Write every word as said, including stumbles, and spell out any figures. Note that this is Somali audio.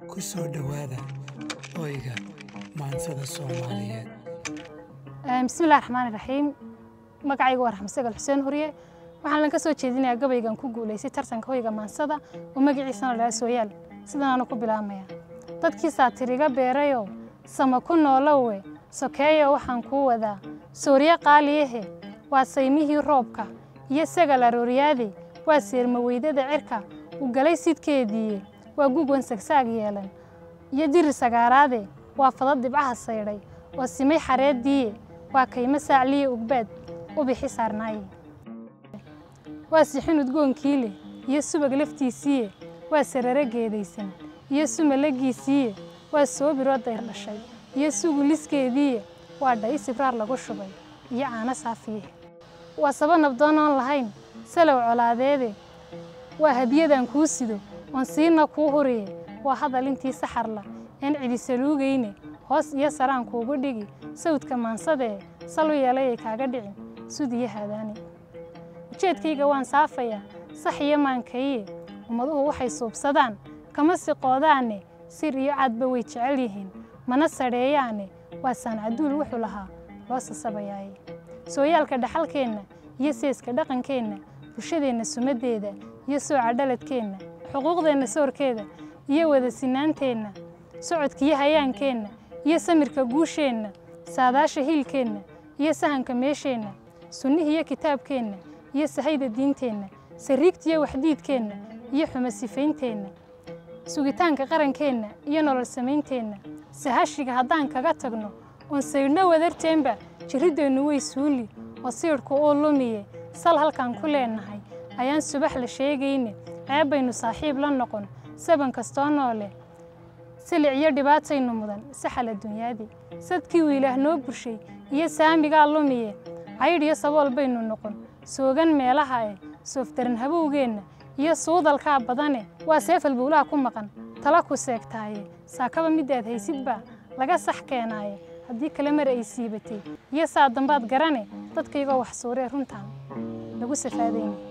ku soo dhawaada oyga maansada Soomaaliyeed. bismillaahir rahmaanir rahiim. magacaygu waa Raxma Huseen Huriye. waxaan lan ka soo jeedinayaa gabaygan ku guuleysay tartanka oyga maansada oo magaciisa la Soyaal. sidaan ku bilaabmaya dadkii saatiriga beerayo sama ku noolowe sokeeyo waxaan ku wadaa Suuriya qaaliyehe waa saymihii roobka iyo sagal arooriyaadi waa seerma weydada cirka u galay sidkeedii waa gugun sagsaag yeelan iyo dir sagaaraade waa fadad dibcaha sayray oo simay xareedii waa kayma saacliye ugbaad u bixi saarnaay waa sixin udgoonkiile iyo subag laftiisii waa sarare geedaysan iyo sumalagiisii waa soo biro dayr dhashay iyo sugu liskeedii waa dhay sibraar lagu shubay iyo caana saafiye waa saba nabdoon oon lahayn salow colaadeede waa hadiyadan kuu sido oon siina kuu huriye waa hadal intii saxarla in cidi saluugayne hoos iyo saraan kuugu dhigi sawdka maansadee salu yeelay kaaga dhicin sudiye haadaani ujeedkayga waan saafayaa sax iyo maankaye ummaduhu waxay suubsadaan kama siqoodaane sir iyo cadba way jecel yihiin mana sareeyaane waa sancaduul wuxuu lahaa loo sasabayay sooyaalka dhaxalkeena iyo seeska dhaqankeena bulshadeena sumadeeda iyo soo cadhaladkeena xuquuqdeena soorkeeda iyo wada sinaanteena socodkiyo hayaankeenna iyo samirka guusheena saadaasha hilkeena iyo sahanka meesheena sunnihiyo kitaabkeena iyo sahayda diinteena sariigtiyo waxdiidkeena iyo xuma sifaynteena sugitaanka qarankeena iyo nolol samaynteena sahashiga haddaan kaga tagno oon saydhno wadarteenba jirideennu way suuli oo siirku oo lumiye sal halkaan ku leenahay ayaan subax la sheegayne ceeb baynu saaxiib la noqon saban kastoo noole silic iyo dhibaataynu mudan saxala dunyaadii sadkii wiilaah noo bushay iyo saamigaa lumiye caydh iyo sabool baynu noqon soogan meelaha ee sooftaran habowgeenna iyo suudalkaa badane waa seefal buulaha ku maqan tala ku seegtaaye saakaba midaad haysidba laga sax keenaaye haddii kale mar ay siibatay iyo saa dambaad garane dadkaygoo wax suuree runtaan lagu safaadayna